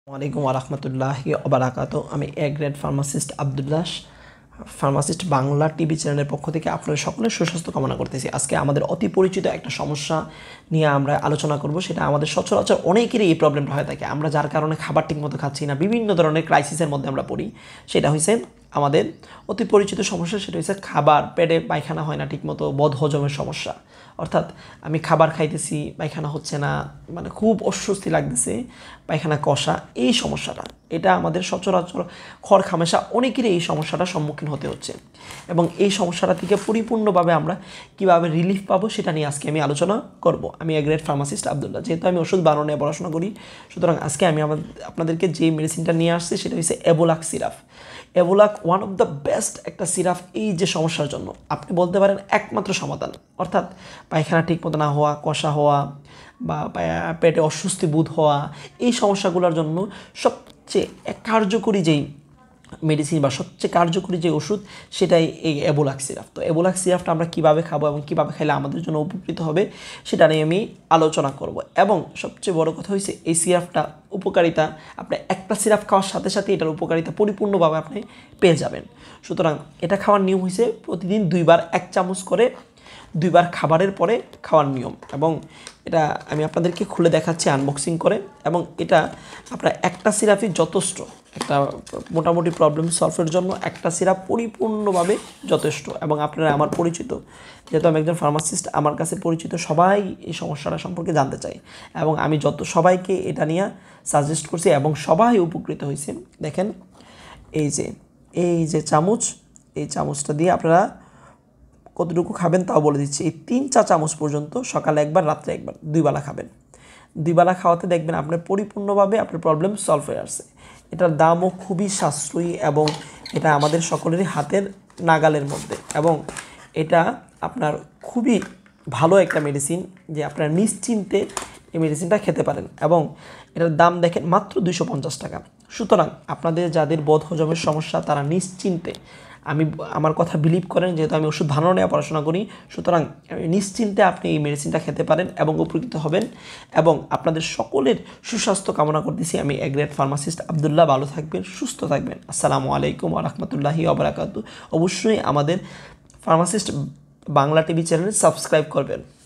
ওয়ালাইকুম ওরহমতুল্লাহি ওবারাকাতুহু। আমি A grade pharmacist Abdullah, pharmacist Bangla TV চ্যানেলের পক্ষ থেকে আপনাদের সকলের সুস্বাস্থ্য কামনা করতেছি। আজকে আমাদের অতি পরিচিত একটা সমস্যা নিয়ে আমরা আলোচনা করব। সেটা আমাদের সচরাচর অনেকেরই এই প্রবলেমটা হয়ে থাকে। আমরা যার কারণে খাবার ঠিকমতো খাচ্ছি না, বিভিন্ন ধরনের ক্রাইসিসের মধ্যে আমরা পড়ি। সেটা হয়েছে আমাদের অতি পরিচিত সমস্যা, সেটা হচ্ছে খাবার পেটে পায়খানা হয় না ঠিকমতো, বদহজমের সমস্যা। অর্থাৎ আমি খাবার খাইতেছি, পায়খানা হচ্ছে না, মানে খুব অস্বস্তি লাগতেছে, পায়খানা কষা, এই সমস্যাটা এটা আমাদের সচরাচর খড়খামেশা অনেকেরই এই সমস্যাটার সম্মুখীন হতে হচ্ছে। এবং এই সমস্যাটা থেকে পরিপূর্ণভাবে আমরা কীভাবে রিলিফ পাবো সেটা নিয়ে আজকে আমি আলোচনা করব। আমি এ গ্রেড ফার্মাসিস্ট আবদুল্লাহ। যেহেতু আমি ওষুধ বানানো নিয়ে পড়াশোনা করি, সুতরাং আজকে আমি আপনাদেরকে যে মেডিসিনটা নিয়ে আসছি সেটা হচ্ছে Avolac syrup. Avolac one of the best একটা সিরাপ এই যে সমস্যার জন্য। আপনি বলতে পারেন একমাত্র সমাধান। অর্থাৎ পায়খানা ঠিকমতো না হওয়া, কষা হওয়া বা পেটে অস্বস্তি বোধ হওয়া, এই সমস্যাগুলোর জন্য সবচেয়ে কার্যকরী যেই মেডিসিন বা সবচেয়ে কার্যকরী যে ওষুধ সেটাই এই অ্যাভোলাক সিরাপ। তো অ্যাভোলাক সিরাপটা আমরা কীভাবে খাবো এবং কীভাবে খেলে আমাদের জন্য উপকৃত হবে সেটা নিয়ে আমি আলোচনা করব। এবং সবচেয়ে বড় কথা হচ্ছে এই সিরাপটা উপকারিতা, আপনি একটা সিরাপ খাওয়ার সাথে সাথে এটার উপকারিতা পরিপূর্ণভাবে আপনি পেয়ে যাবেন। সুতরাং এটা খাওয়ার নিয়ম হয়েছে প্রতিদিন 2 বার 1 চামচ করে, 2 বার খাবারের পরে খাওয়ার নিয়ম। এবং এটা আমি আপনাদেরকে খুলে দেখাচ্ছি আনবক্সিং করে। এবং এটা আপনার একটা সিরাপই যথেষ্ট, একটা মোটামুটি প্রবলেম সলভের জন্য একটা সিরাপ পরিপূর্ণভাবে যথেষ্ট। এবং আপনারা আমার পরিচিত, যেহেতু আমি একজন ফার্মাসিস্ট, আমার কাছে পরিচিত সবাই এই সমস্যাটা সম্পর্কে জানতে চাই এবং আমি সবাইকে এটা নিয়ে সাজেস্ট করছি এবং সবাই উপকৃত হয়েছে। দেখেন এই যে চামচ, এই চামচটা দিয়ে আপনারা কতটুকু খাবেন তাও বলে দিচ্ছি। এই 3-4 চামচ পর্যন্ত, সকালে একবার, রাত্রে একবার, 2 বেলা খাবেন। 2 বেলা খাওয়াতে দেখবেন আপনার পরিপূর্ণভাবে আপনার প্রবলেম সলভ হয়ে আসছে। এটার দামও খুবই সাশ্রয়ী এবং এটা আমাদের সকলেরই হাতের নাগালের মধ্যে। এবং এটা আপনার খুবই ভালো একটা মেডিসিন যে আপনারা নিশ্চিন্তে এই মেডিসিনটা খেতে পারেন। এবং এটার দাম দেখেন মাত্র 250 টাকা। সুতরাং আপনাদের যাদের বদহজমের সমস্যা তারা নিশ্চিন্তে, আমার কথা বিলিভ করেন, যেহেতু আমি ওষুধ বানানো নিয়ে পড়াশোনা করি, সুতরাং নিশ্চিন্তে আপনি এই মেডিসিনটা খেতে পারেন এবং উপকৃত হবেন। এবং আপনাদের সকলের সুস্বাস্থ্য কামনা করতেছি। আমি এ গ্রেড ফার্মাসিস্ট আবদুল্লাহ। ভালো থাকবেন, সুস্থ থাকবেন। আসসালামু আলাইকুম ওরহমতুল্লাহি ওবারাকাতুহু। অবশ্যই আমাদের pharmacist Bangla TV channel subscribe করবেন।